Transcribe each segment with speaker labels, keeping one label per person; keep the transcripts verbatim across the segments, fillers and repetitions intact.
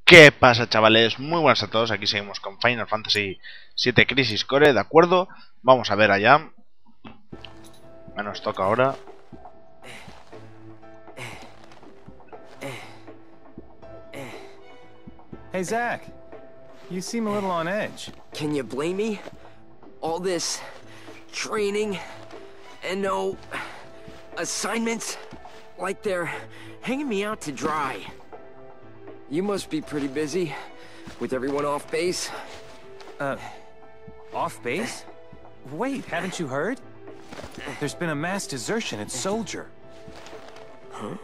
Speaker 1: ¿Qué pasa, chavales? Muy buenas a todos, aquí seguimos con Final Fantasy siete Crisis Core, ¿de acuerdo? Vamos a ver allá. Nos toca ahora.
Speaker 2: Hey, Zach. You seem a little on edge.
Speaker 3: Can you blame me? All this training and no assignments, like they're hanging me out to dry. You must be pretty busy with everyone off base.
Speaker 2: Uh, off base? Wait, haven't you heard? There's been a mass desertion at Soldier.
Speaker 3: Huh?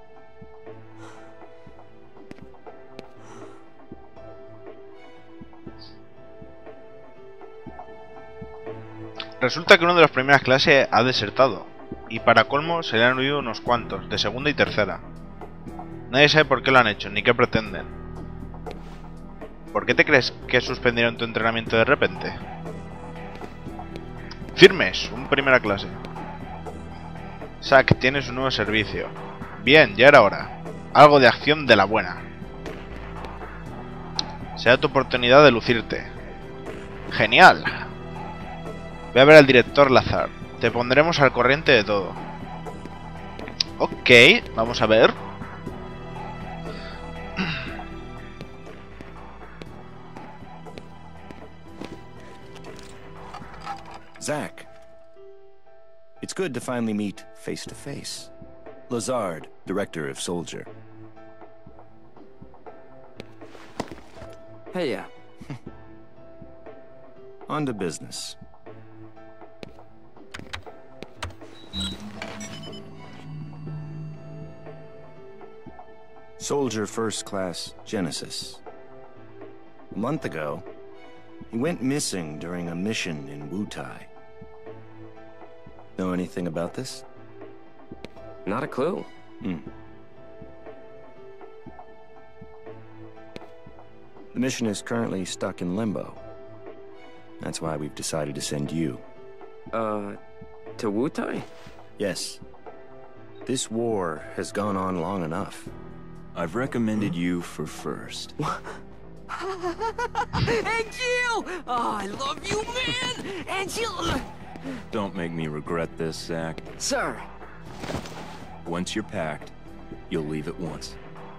Speaker 1: Resulta que uno de las primeras clases ha desertado, y para colmo se le han huido unos cuantos, de segunda y tercera. Nadie sabe por qué lo han hecho, ni qué pretenden. ¿Por qué te crees que suspendieron tu entrenamiento de repente? Firmes, un primera clase. Zack, tienes un nuevo servicio. Bien, ya era hora. Algo de acción de la buena. Será tu oportunidad de lucirte. Genial. Voy a ver al director Lazar. Te pondremos al corriente de todo. Ok, vamos a ver.
Speaker 4: Zach, it's good to finally meet face to face. Lazard, director of Soldier.
Speaker 3: Hey, yeah.
Speaker 4: On to business. Soldier First Class Genesis. A month ago, he went missing during a mission in Wutai. Know anything about this?
Speaker 3: Not a clue.
Speaker 4: Hmm. The mission is currently stuck in limbo. That's why we've decided to send you.
Speaker 3: Uh, to Wutai?
Speaker 4: Yes. This war has gone on long enough.
Speaker 5: I've recommended you for first.
Speaker 3: Angel! Oh, I love you, man! Angel!
Speaker 5: Don't make me regret this, Zach.
Speaker 3: Sir.
Speaker 5: Once you're packed, you'll leave at once.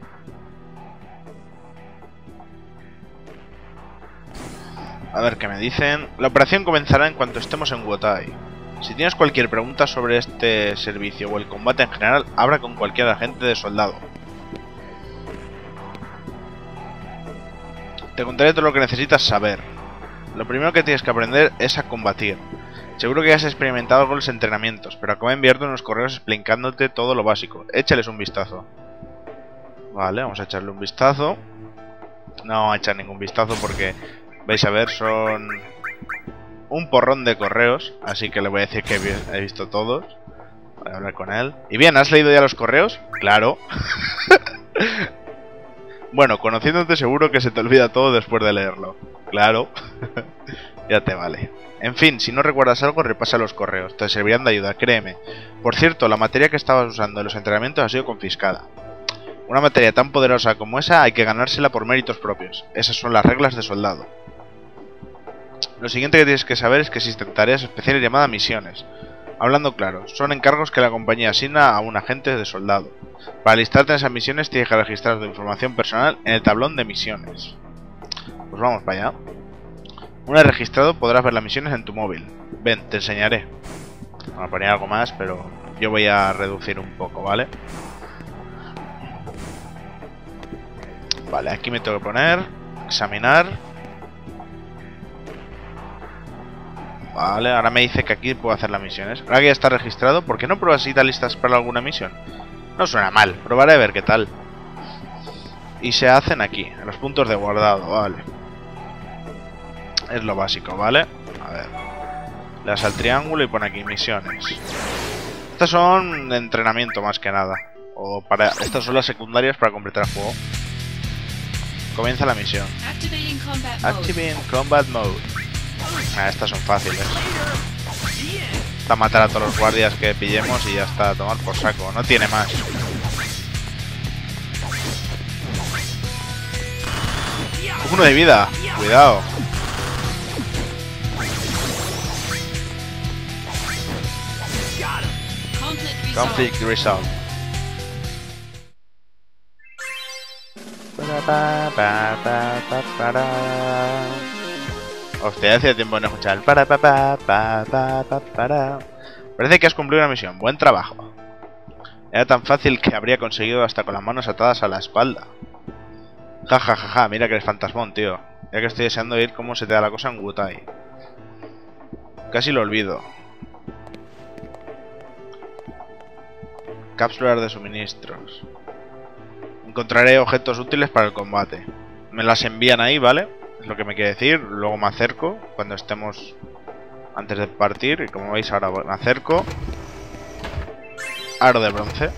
Speaker 1: A ver qué me dicen. La operación comenzará en cuanto estemos en Wutai. Si tienes cualquier pregunta sobre este servicio o el combate en general, habla con cualquier agente de soldado. Te contaré todo lo que necesitas saber. Lo primero que tienes que aprender es a combatir. Seguro que ya has experimentado algo en los entrenamientos, pero acabo de enviarte unos correos explicándote todo lo básico. Échales un vistazo. Vale, vamos a echarle un vistazo. No vamos a echar ningún vistazo porque, vais a ver, son un porrón de correos. Así que le voy a decir que he visto todos. Voy a hablar con él. Y bien, ¿has leído ya los correos? Claro. Bueno, conociéndote seguro que se te olvida todo después de leerlo. Claro. Ya te vale. En fin, si no recuerdas algo, repasa los correos. Te servirán de ayuda, créeme. Por cierto, la materia que estabas usando en los entrenamientos ha sido confiscada. Una materia tan poderosa como esa hay que ganársela por méritos propios. Esas son las reglas de soldado. Lo siguiente que tienes que saber es que existen tareas especiales llamadas misiones. Hablando claro, son encargos que la compañía asigna a un agente de soldado. Para listarte en esas misiones tienes que registrar tu información personal en el tablón de misiones. Pues vamos para allá. Una vez registrado podrás ver las misiones en tu móvil. Ven, te enseñaré. Vamos a poner algo más, pero yo voy a reducir un poco, ¿vale? Vale, aquí me tengo que poner examinar. Vale, ahora me dice que aquí puedo hacer las misiones. Ahora que ya está registrado, ¿por qué no pruebas si te listas para alguna misión? No suena mal, probaré a ver qué tal. Y se hacen aquí, en los puntos de guardado, vale. Es lo básico, ¿vale? A ver. Le das al triángulo y pone aquí misiones. Estas son de entrenamiento más que nada. O para. Estas son las secundarias para completar el juego. Comienza la misión. Activating Combat Mode. Ah, estas son fáciles. Está matar a todos los guardias que pillemos y ya está, a tomar por saco. No tiene más. Uno de vida. Cuidado. Conflict Resolved. Hostia, hace tiempo no escuchar el para, para, para, para, para. Parece que has cumplido una misión. Buen trabajo. Era tan fácil que habría conseguido hasta con las manos atadas a la espalda. Ja, ja, ja, ja. Mira que eres fantasmón, tío. Ya que estoy deseando ir cómo se te da la cosa en Wutai. Casi lo olvido. Cápsulas de suministros. Encontraré objetos útiles para el combate. Me las envían ahí, ¿vale? Es lo que me quiere decir. Luego me acerco cuando estemos antes de partir. Y como veis ahora me acerco. Aro de bronce.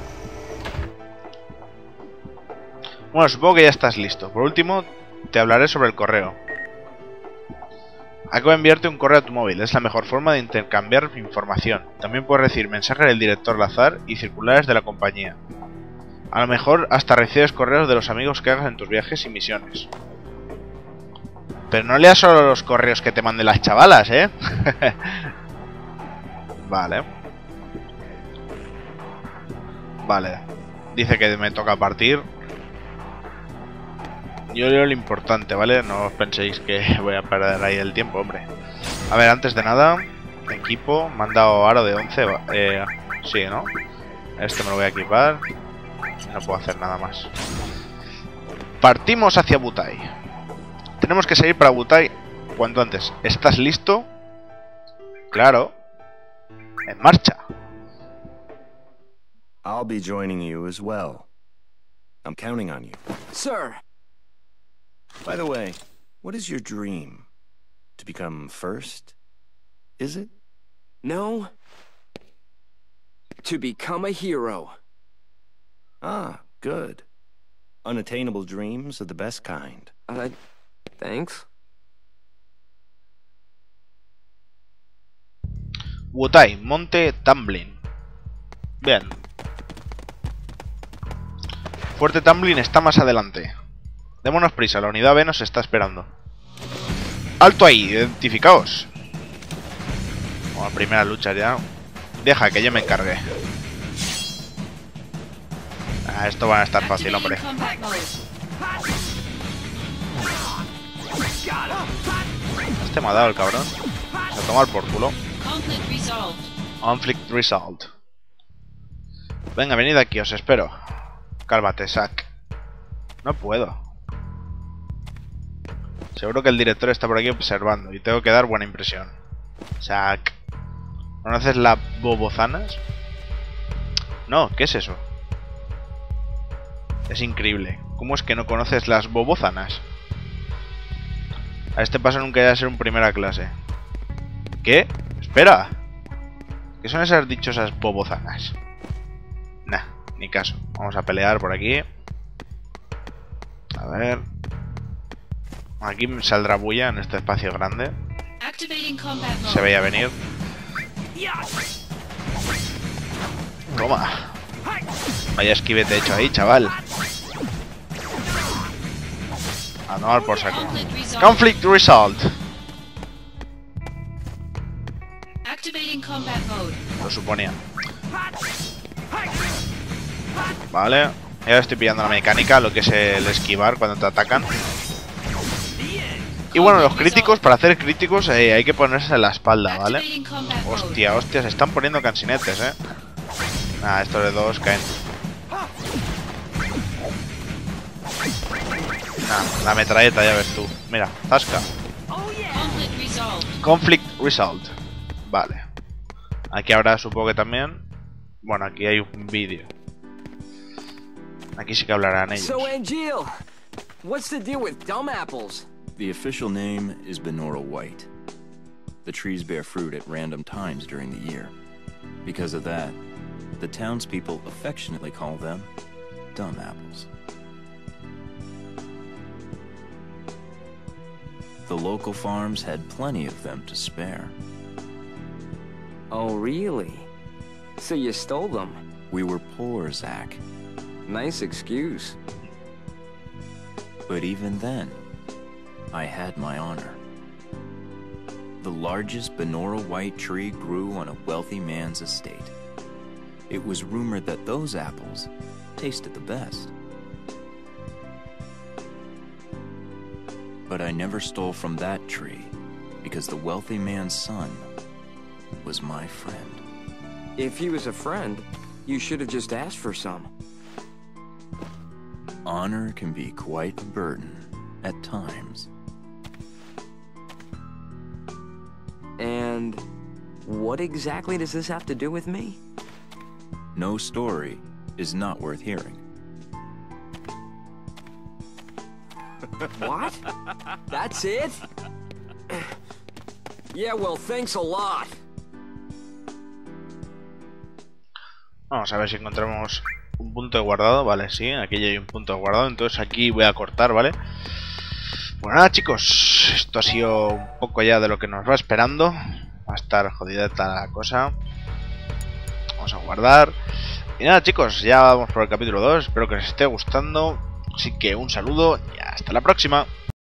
Speaker 1: Bueno, supongo que ya estás listo. Por último, te hablaré sobre el correo. Acabo de enviarte un correo a tu móvil. Es la mejor forma de intercambiar información. También puedes recibir mensajes del director Lazar y circulares de la compañía. A lo mejor hasta recibes correos de los amigos que hagas en tus viajes y misiones. Pero no leas solo los correos que te manden las chavalas, ¿eh? Vale. Vale. Dice que me toca partir. Yo leo lo importante, ¿vale? No os penséis que voy a perder ahí el tiempo, hombre. A ver, antes de nada, equipo, me han dado aro de once. Eh, sí, ¿no? Este me lo voy a equipar. No puedo hacer nada más. Partimos hacia Wutai. Tenemos que salir para Wutai cuanto antes. ¿Estás listo? Claro. En marcha.
Speaker 4: I'll be joining you as well. I'm counting on you.
Speaker 3: Sir.
Speaker 4: By the way, what is your dream? To become first? Is it?
Speaker 3: No. To become a hero.
Speaker 4: Ah, good. Unattainable dreams are the best kind.
Speaker 3: Uh, thanks.
Speaker 1: Wutai, Monte Tumbling. Bien. Fuerte Tumbling está más adelante. Démonos prisa, la unidad B nos está esperando. ¡Alto ahí! ¡Identificaos! Bueno, primera lucha ya. Deja que yo me encargue. Ah, esto va a estar fácil, hombre. Este me ha dado el cabrón. A tomar por culo. Conflict Resolved. Venga, venid aquí, os espero. Cálmate, Zack. No puedo. Seguro que el director está por aquí observando y tengo que dar buena impresión. Zack. ¿Conoces las bobozanas? No, ¿qué es eso? Es increíble. ¿Cómo es que no conoces las bobozanas? A este paso nunca voy a ser un primera clase. ¿Qué? Espera. ¿Qué son esas dichosas bobozanas? Nah, ni caso. Vamos a pelear por aquí. A ver. Aquí me saldrá bulla en este espacio grande. Se veía venir. Toma. Vaya esquivete hecho ahí, chaval. A tomar por saco. Conflict Resolved. Lo suponía. Vale. Ahora estoy pillando la mecánica, lo que es el esquivar cuando te atacan. Y bueno, los críticos, para hacer críticos eh, hay que ponerse en la espalda, ¿vale? Hostia, hostia, se están poniendo cansinetes, ¿eh? Ah, estos de dos caen. Nah, la metralleta, ya ves tú. Mira, zasca. Conflict Resolved. Vale. Aquí habrá, supongo que también. Bueno, aquí hay un vídeo. Aquí sí que hablarán ellos.
Speaker 3: So, Angeal, what's the deal with dumb apples?
Speaker 5: The official name is Binaural White. The trees bear fruit at random times during the year. Because of that, the townspeople affectionately call them dumb apples. The local farms had plenty of them to spare.
Speaker 3: Oh, really? So you stole them?
Speaker 5: We were poor,
Speaker 3: Nice excuse.
Speaker 5: But even then, I had my honor. The largest binaural white tree grew on a wealthy man's estate. It was rumored that those apples tasted the best. But I never stole from that tree because the wealthy man's son was my friend.
Speaker 3: If he was a friend, you should have just asked for some.
Speaker 5: Honor can be quite a burden at times.
Speaker 3: And what exactly does this have to do with me?
Speaker 5: No story is not worth hearing.
Speaker 3: What? That's it? Yeah, well, thanks a lot.
Speaker 1: Vamos a ver si encontramos un punto de guardado. Vale, sí, aquí ya hay un punto de guardado. Entonces aquí voy a cortar, ¿vale? Bueno, nada, chicos. Esto ha sido un poco ya de lo que nos va esperando. Va a estar jodida la cosa. Vamos a guardar. Y nada, chicos, ya vamos por el capítulo dos. Espero que os esté gustando. Así que un saludo y hasta la próxima.